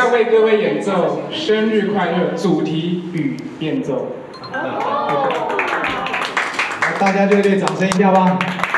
要为各位演奏《生日快乐》主题与变奏。 大家热烈掌声一下吧！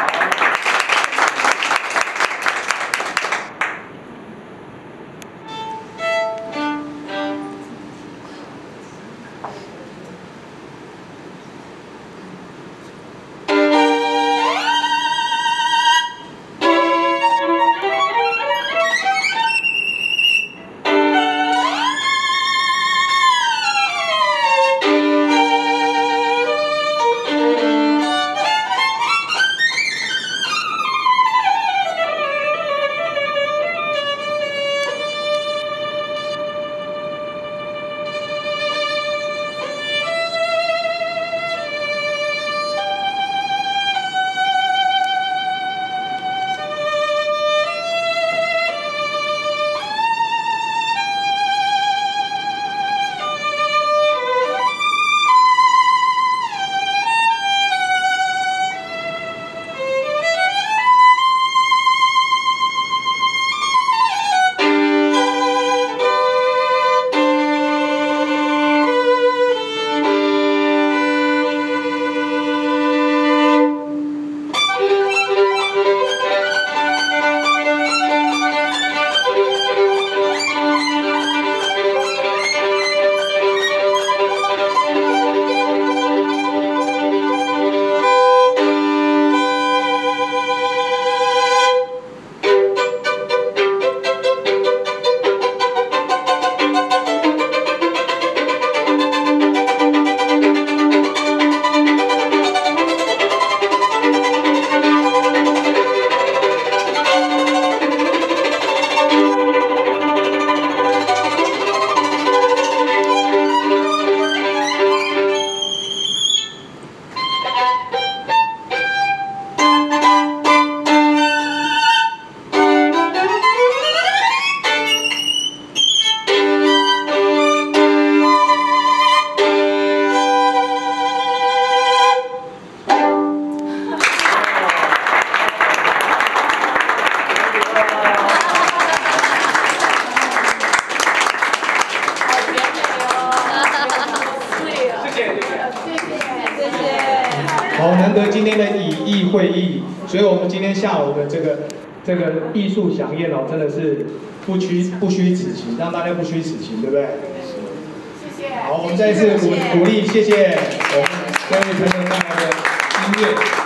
好，难得今天的以艺会意，所以我们今天下午的这个艺术飨宴哦，真的是不虚此行，让大家不虚此行，对不对？ 谢谢。 好，我们再一次鼓励，谢谢我们各位朋友带来的音乐。